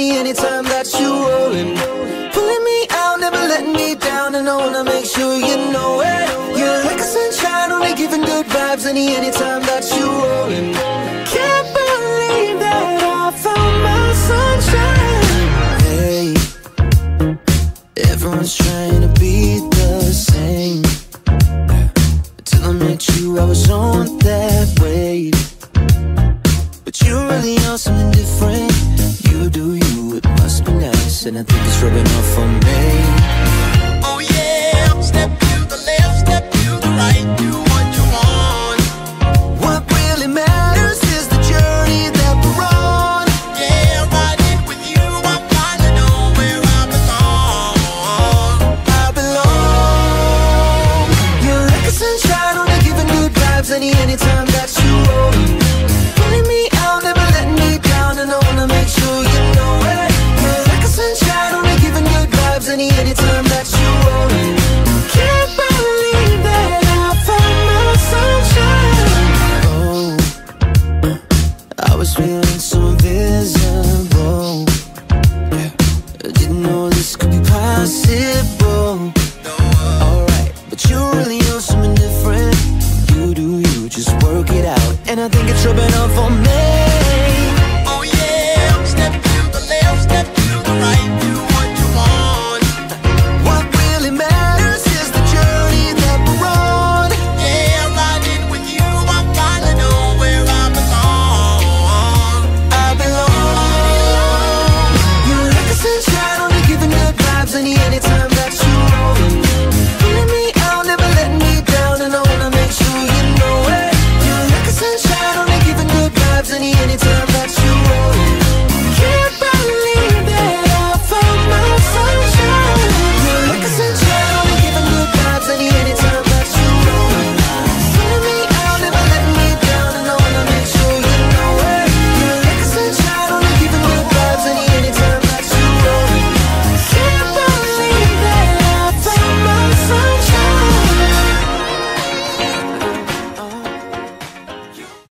anytime that you rollin', pulling me out, never letting me down, and I wanna make sure you know it. You're like a sunshine, only giving good vibes anytime that you rollin'. Can't believe that I found my sunshine. Hey, everyone's trying to be the same. Till I met you, I was on that wave. But you really are something different. You do you, it must be nice, and I think it's rubbing off on me. Oh yeah, step to the left, step to the right, do what you want. What really matters is the journey that we're on. Yeah, riding with you, I'm finally know where I belong. I belong. You're like a sunshine, only giving good vibes anytime that you roll. Pulling me out, never letting me down, and I wanna make sure you know it. You're like a sunshine, only giving good vibes anytime that you roll. Can't believe that I found my sunshine. Oh, I was feeling so invisible. I didn't know this could be possible. Alright, but you really know something different. You do you, just work it out, and I think it's rubbing off on me.